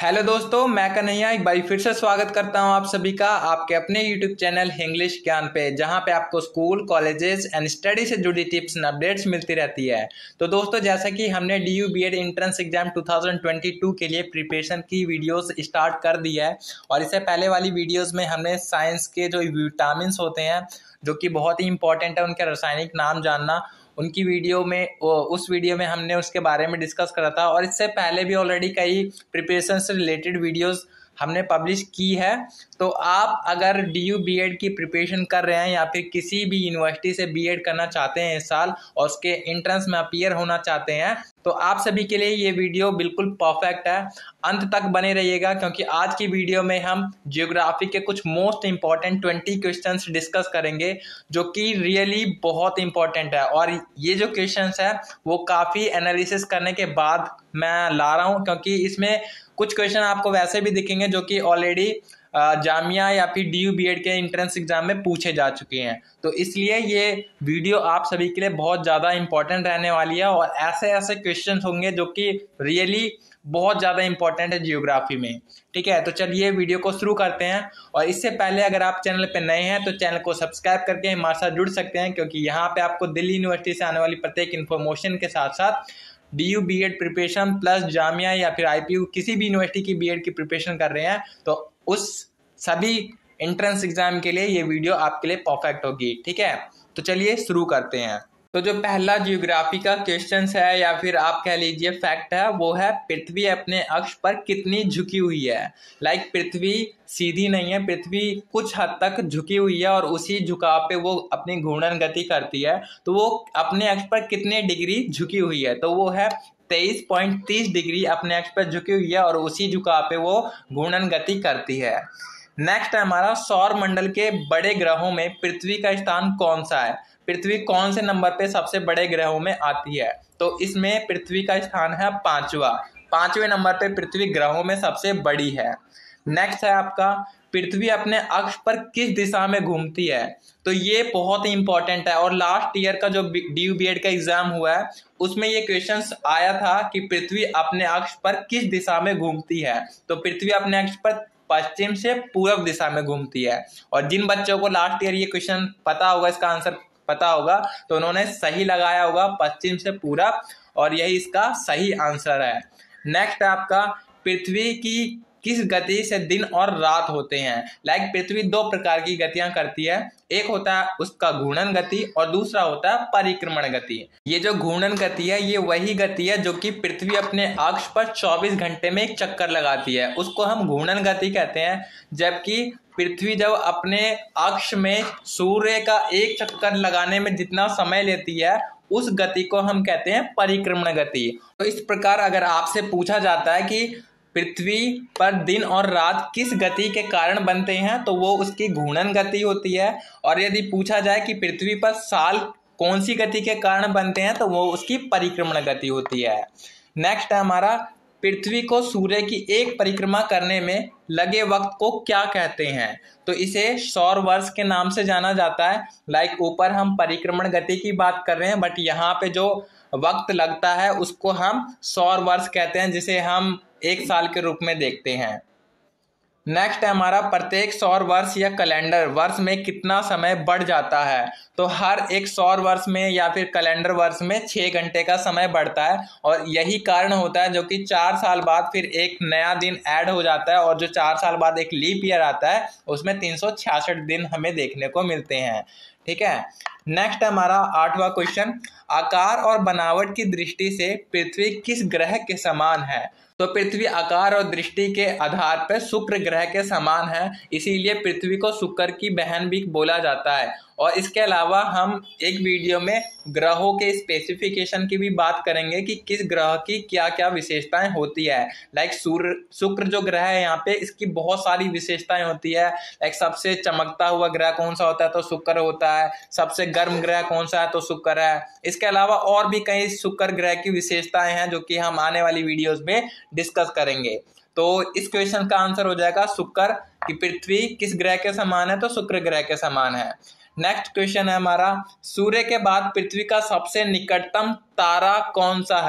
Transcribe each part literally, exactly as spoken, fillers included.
Hello दोस्तों, मैं कन्हैया एक बार फिर से स्वागत करता हूं आप सभी का आपके अपने यूट्यूब चैनल इंग्लिश ज्ञान पे, जहां पे आपको स्कूल, कॉलेजेस एंड स्टडी से जुड़ी टिप्स एंड अपडेट्स मिलती रहती है। तो दोस्तों, जैसा कि हमने D U B Ed entrance exam दो हज़ार बाईस के लिए प्रिपरेशन की वीडियोस स्टार्ट कर दी है। और इससे पहले वाली वीडियोज़ में हमने साइंस के जो विटामिन्स होते हैं, जो कि बहुत ही इंपॉर्टेंट है, उनके रासायनिक नाम जानना, उनकी वीडियो में उस वीडियो में हमने उसके बारे में डिस्कस करा था। और इससे पहले भी ऑलरेडी कई प्रिपरेशन से रिलेटेड वीडियोस हमने पब्लिश की है। तो आप अगर डी यू बी एड की प्रिपरेशन कर रहे हैं या फिर किसी भी यूनिवर्सिटी से बी एड करना चाहते हैं इस साल और उसके एंट्रेंस में अपीयर होना चाहते हैं, तो आप सभी के लिए ये वीडियो बिल्कुल परफेक्ट है। अंत तक बने रहिएगा, क्योंकि आज की वीडियो में हम जियोग्राफी के कुछ most important twenty questions discuss करेंगे, जो कि रियली बहुत इंपॉर्टेंट है। और ये जो क्वेश्चंस है वो काफ़ी एनालिसिस करने के बाद मैं ला रहा हूँ, क्योंकि इसमें कुछ क्वेश्चन आपको वैसे भी दिखेंगे जो कि ऑलरेडी जामिया या फिर डी यू बी एड के एंट्रेंस एग्जाम में पूछे जा चुके हैं। तो इसलिए ये वीडियो आप सभी के लिए बहुत ज़्यादा इंपॉर्टेंट रहने वाली है। और ऐसे ऐसे क्वेश्चन होंगे जो कि रियली बहुत ज़्यादा इंपॉर्टेंट है जियोग्राफी में। ठीक है, तो चलिए वीडियो को शुरू करते हैं। और इससे पहले अगर आप चैनल पे नए हैं तो चैनल को सब्सक्राइब करके हमारे साथ जुड़ सकते हैं, क्योंकि यहाँ पे आपको दिल्ली यूनिवर्सिटी से आने वाली प्रत्येक इन्फॉर्मेशन के साथ साथ D U B Ed preparation plus Jamia या फिर आई पी यू किसी भी यूनिवर्सिटी की बी एड की प्रिपरेशन कर रहे हैं तो उस सभी एंट्रेंस एग्जाम के लिए ये वीडियो आपके लिए परफेक्ट होगी। ठीक है, तो चलिए शुरू करते हैं। तो जो पहला जियोग्राफी का क्वेश्चन है या फिर आप कह लीजिए फैक्ट है, वो है पृथ्वी अपने अक्ष पर कितनी झुकी हुई है। लाइक पृथ्वी सीधी नहीं है, पृथ्वी कुछ हद तक झुकी हुई है और उसी झुकाव पे वो अपनी घूर्णन गति करती है। तो वो अपने अक्ष पर कितने डिग्री झुकी हुई है, तो वो है तेईस पॉइंट तीस डिग्री अपने अक्ष पर झुकी हुई है और उसी झुकाव पे वो घूर्णन गति करती है। नेक्स्ट है हमारा, सौर मंडल के बड़े ग्रहों में पृथ्वी का स्थान कौन सा है। पृथ्वी कौन से नंबर पे सबसे बड़े ग्रहों में आती है, तो इसमें पृथ्वी का स्थान है पांचवा। पांचवें नंबर पे पृथ्वी ग्रहों में सबसे बड़ी है। नेक्स्ट है आपका, पृथ्वी अपने अक्ष पर किस दिशा में घूमती है। तो ये बहुत ही इंपॉर्टेंट है और लास्ट ईयर का जो डी यू बी एड का एग्जाम हुआ है उसमें ये क्वेश्चन आया था कि पृथ्वी अपने अक्ष पर किस दिशा में घूमती है। तो पृथ्वी अपने अक्ष पर पश्चिम से पूर्व दिशा में घूमती है। और जिन बच्चों को लास्ट ईयर ये क्वेश्चन पता होगा, इसका आंसर पता होगा, तो उन्होंने सही लगाया होगा पश्चिम से पूरब, और यही इसका सही आंसर है। नेक्स्ट है आपका, पृथ्वी की किस गति से दिन और रात होते हैं। लाइक पृथ्वी दो प्रकार की गतियां करती है, एक होता है उसका घूर्णन गति और दूसरा होता है परिक्रमण गति। ये जो घूर्णन गति है ये वही गति है जो कि पृथ्वी अपने अक्ष पर चौबीस घंटे में एक चक्कर लगाती है, उसको हम घूर्णन गति कहते हैं। जबकि पृथ्वी जब अपने अक्ष में सूर्य का एक चक्कर लगाने में जितना समय लेती है उस गति को हम कहते हैं परिक्रमण गति। तो इस प्रकार अगर आपसे पूछा जाता है कि पृथ्वी पर दिन और रात किस गति के कारण बनते हैं, तो वो उसकी घूर्णन गति होती है। और यदि पूछा जाए कि पृथ्वी पर साल कौन सी गति के कारण बनते हैं, तो वो उसकी परिक्रमण गति होती है। नेक्स्ट है हमारा, पृथ्वी को सूर्य की एक परिक्रमा करने में लगे वक्त को क्या कहते हैं। तो इसे सौर वर्ष के नाम से जाना जाता है। लाइक ऊपर हम परिक्रमण गति की बात कर रहे हैं, बट यहाँ पे जो वक्त लगता है उसको हम सौर वर्ष कहते हैं, जिसे हम एक साल के रूप में देखते हैं। नेक्स्ट है हमारा, प्रत्येक सौर वर्ष या कैलेंडर वर्ष में कितना समय बढ़ जाता है। तो हर एक सौर वर्ष में या फिर कैलेंडर वर्ष में छः घंटे का समय बढ़ता है। और यही कारण होता है जो कि चार साल बाद फिर एक नया दिन ऐड हो जाता है, और जो चार साल बाद एक लीप ईयर आता है उसमें तीन सौ छियासठ दिन हमें देखने को मिलते हैं। ठीक है, नेक्स्ट हमारा आठवां क्वेश्चन, आकार और बनावट की दृष्टि से पृथ्वी किस ग्रह के समान है। तो पृथ्वी आकार और दृष्टि के आधार पर शुक्र ग्रह के समान है, इसीलिए पृथ्वी को शुक्र की बहन भी बोला जाता है। और इसके अलावा हम एक वीडियो में ग्रहों के स्पेसिफिकेशन की भी बात करेंगे कि किस ग्रह की क्या क्या विशेषताएं होती है। लाइक सूर्य शुक्र जो ग्रह है यहाँ पे, इसकी बहुत सारी विशेषताएं होती है। लाइक सबसे चमकता हुआ ग्रह कौन सा होता है, तो शुक्र होता है। सबसे गर्म ग्रह कौन सा है, तो शुक्र है। इसके अलावा और भी कई शुक्र ग्रह की विशेषताएं हैं जो कि हम आने वाली वीडियोज में डिस्कस करेंगे। तो इस क्वेश्चन का आंसर हो जाएगा शुक्र, कि पृथ्वी किस ग्रह के समान है, तो शुक्र ग्रह के समान है। नेक्स्ट क्वेश्चन है हमारा, सूर्य के बाद पृथ्वी का सबसे निकटतम तारा कौन सा है।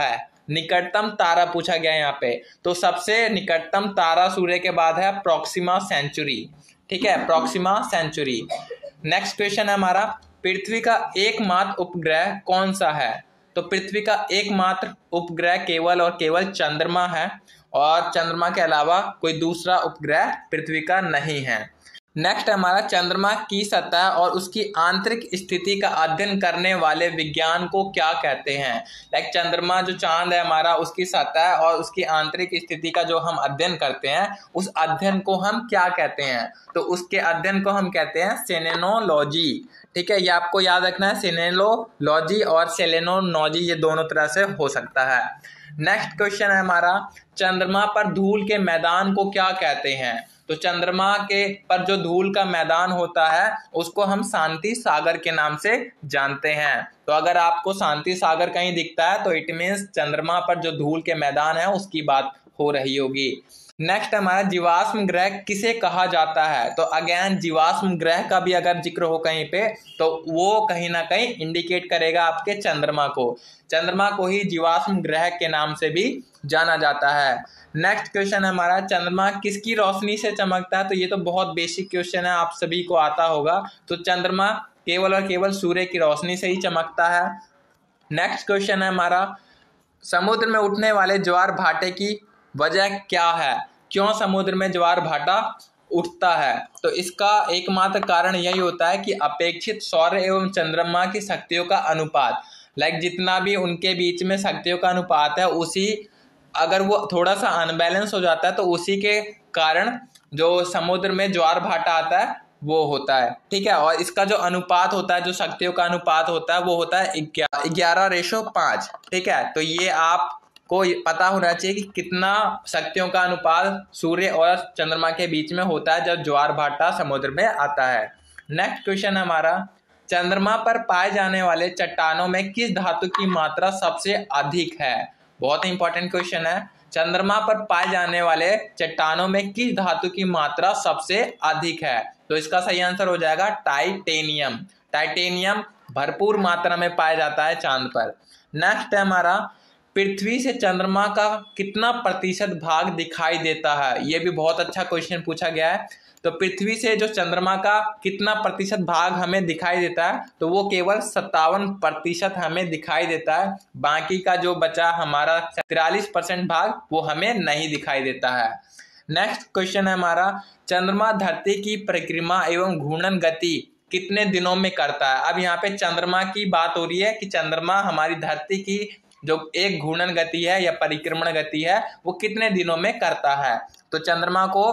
निकटतम तारा पूछा गया है यहाँ पे। तो सबसे निकटतम तारा सूर्य के बाद है प्रॉक्सिमा सेंचुरी, ठीक है, प्रॉक्सिमा सेंचुरी। नेक्स्ट क्वेश्चन है हमारा, पृथ्वी का एकमात्र उपग्रह कौन सा है? तो पृथ्वी का एकमात्र उपग्रह केवल और केवल चंद्रमा है, और चंद्रमा के अलावा कोई दूसरा उपग्रह पृथ्वी का नहीं है। नेक्स्ट हमारा, चंद्रमा की सतह और उसकी आंतरिक स्थिति का अध्ययन करने वाले विज्ञान को क्या कहते हैं? लाइक चंद्रमा जो चांद है हमारा, उसकी सतह और उसकी आंतरिक स्थिति का जो हम अध्ययन करते हैं, उस अध्ययन को हम क्या कहते हैं? तो उसके अध्ययन को हम कहते हैं सेलेनोलॉजी, ठीक है, ये आपको याद रखना है। सेलेनोलॉजी और सेलेनोलॉजी ये दोनों तरह से हो सकता है। नेक्स्ट क्वेश्चन है हमारा, चंद्रमा पर धूल के मैदान को क्या कहते हैं? तो चंद्रमा के पर जो धूल का मैदान होता है उसको हम शांति सागर के नाम से जानते हैं। तो अगर आपको शांति सागर कहीं दिखता है तो इट मीन्स चंद्रमा पर जो धूल के मैदान है उसकी बात हो रही होगी। नेक्स्ट हमारा, जीवाश्म ग्रह किसे कहा जाता है? तो अगेन जीवाश्म ग्रह का भी अगर जिक्र हो कहीं पे तो वो कहीं ना कहीं इंडिकेट करेगा आपके चंद्रमा को। चंद्रमा को ही जीवाश्म ग्रह के नाम से भी जाना जाता है। नेक्स्ट क्वेश्चन हमारा, चंद्रमा किसकी रोशनी से चमकता है? तो ये तो बहुत बेसिक क्वेश्चन है, आप सभी को आता होगा। तो चंद्रमा केवल और केवल सूर्य की रोशनी से ही चमकता है। नेक्स्ट क्वेश्चन है हमारा, समुद्र में उठने वाले ज्वार भाटे की वजह क्या है? क्यों समुद्र में ज्वार भाटा उठता है? तो इसका एकमात्र कारण यही होता है कि अपेक्षित सौर एवं चंद्रमा की शक्तियों का अनुपात, लाइक जितना भी उनके बीच में शक्तियों का अनुपात है, उसी अगर वो थोड़ा सा अनबैलेंस हो जाता है तो उसी के कारण जो समुद्र में ज्वार भाटा आता है वो होता है, ठीक है। और इसका जो अनुपात होता है, जो शक्तियों का अनुपात होता है, वो होता है ग्यारह रेशो पाँच, ठीक है। तो ये आपको पता होना चाहिए कि कितना शक्तियों का अनुपात सूर्य और चंद्रमा के बीच में होता है जब ज्वार भाटा समुद्र में आता है। नेक्स्ट क्वेश्चन हमारा, चंद्रमा पर पाए जाने वाले चट्टानों में किस धातु की मात्रा सबसे अधिक है? बहुत इंपॉर्टेंट क्वेश्चन है। चंद्रमा पर पाए जाने वाले चट्टानों में किस धातु की मात्रा सबसे अधिक है? तो इसका सही आंसर हो जाएगा टाइटेनियम। टाइटेनियम भरपूर मात्रा में पाया जाता है चांद पर। नेक्स्ट है हमारा, पृथ्वी से चंद्रमा का कितना प्रतिशत भाग दिखाई देता है? यह भी बहुत अच्छा क्वेश्चन पूछा गया है। तो पृथ्वी से जो चंद्रमा का कितना प्रतिशत भाग हमें दिखाई देता है? तो वो केवल सत्तावन प्रतिशत हमें दिखाई देता है। बाकी का जो बचा हमारा तिरालीस परसेंट भाग वो हमें नहीं दिखाई देता है। नेक्स्ट क्वेश्चन है हमारा, चंद्रमा धरती की परिक्रमा एवं घूर्णन गति कितने दिनों में करता है? अब यहाँ पे चंद्रमा की बात हो रही है कि चंद्रमा हमारी धरती की जो एक घूर्णन गति है या परिक्रमण गति है वो कितने दिनों में करता है? तो चंद्रमा को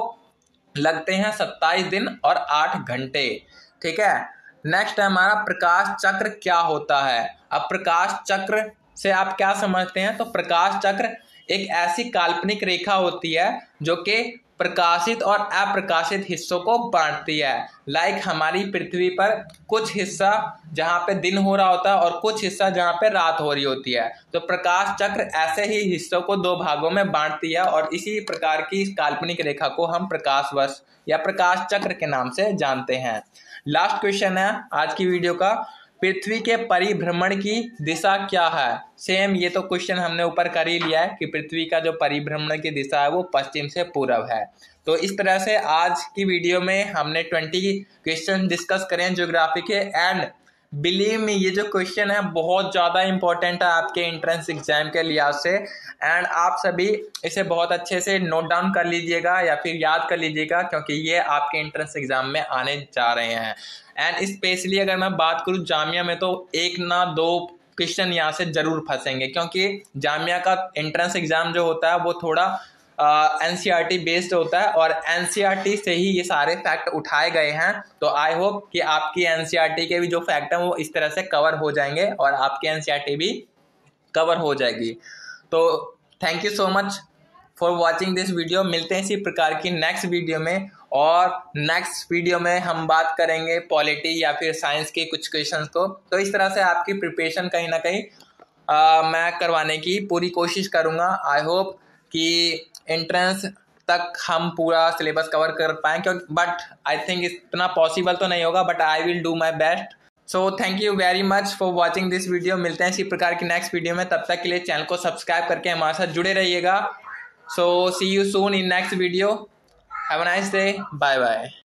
लगते हैं सत्ताईस दिन और आठ घंटे, ठीक है। नेक्स्ट है हमारा, प्रकाश चक्र क्या होता है? अब प्रकाश चक्र से आप क्या समझते हैं? तो प्रकाश चक्र एक ऐसी काल्पनिक रेखा होती है जो कि प्रकाशित और अप्रकाशित हिस्सों को बांटती है। लाइक हमारी पृथ्वी पर कुछ हिस्सा जहाँ पे दिन हो रहा होता है और कुछ हिस्सा जहाँ पे रात हो रही होती है। तो प्रकाश चक्र ऐसे ही हिस्सों को दो भागों में बांटती है और इसी प्रकार की इस काल्पनिक रेखा को हम प्रकाश वर्ष या प्रकाश चक्र के नाम से जानते हैं। लास्ट क्वेश्चन है आज की वीडियो का, पृथ्वी के परिभ्रमण की दिशा क्या है? सेम ये तो क्वेश्चन हमने ऊपर कर ही लिया है कि पृथ्वी का जो परिभ्रमण की दिशा है वो पश्चिम से पूर्व है। तो इस तरह से आज की वीडियो में हमने बीस क्वेश्चन डिस्कस करें हैं ज्योग्राफी के। एंड बिलीव मी, ये जो क्वेश्चन है बहुत ज़्यादा इंपॉर्टेंट है आपके एंट्रेंस एग्जाम के लिहाज से। एंड आप सभी इसे बहुत अच्छे से नोट डाउन कर लीजिएगा या फिर याद कर लीजिएगा, क्योंकि ये आपके एंट्रेंस एग्जाम में आने जा रहे हैं। एंड स्पेशली अगर मैं बात करूँ जामिया में, तो एक ना दो क्वेश्चन यहाँ से जरूर फंसेंगे, क्योंकि जामिया का एंट्रेंस एग्जाम जो होता है वो थोड़ा एनसीईआरटी बेस्ड होता है और एनसीईआरटी से ही ये सारे फैक्ट उठाए गए हैं। तो आई होप कि आपकी एनसीईआरटी के भी जो फैक्ट हैं वो इस तरह से कवर हो जाएंगे और आपकी एनसीईआरटी भी कवर हो जाएगी। तो thank you so much for watching this video. मिलते हैं इसी प्रकार की नेक्स्ट वीडियो में, और नेक्स्ट वीडियो में हम बात करेंगे पॉलिटी या फिर साइंस के कुछ क्वेश्चंस को। तो इस तरह से आपकी प्रिपरेशन कहीं ना कहीं आ, मैं करवाने की पूरी कोशिश करूँगा। आई होप कि एंट्रेंस तक हम पूरा सिलेबस कवर कर पाएँ, क्योंकि बट आई थिंक इतना पॉसिबल तो नहीं होगा, but I will do my best. So thank you very much for watching this video. मिलते हैं इसी प्रकार की नेक्स्ट वीडियो में, तब तक के लिए चैनल को सब्सक्राइब करके हमारे साथ जुड़े रहिएगा। So see you soon in next video. Have a nice day, bye bye.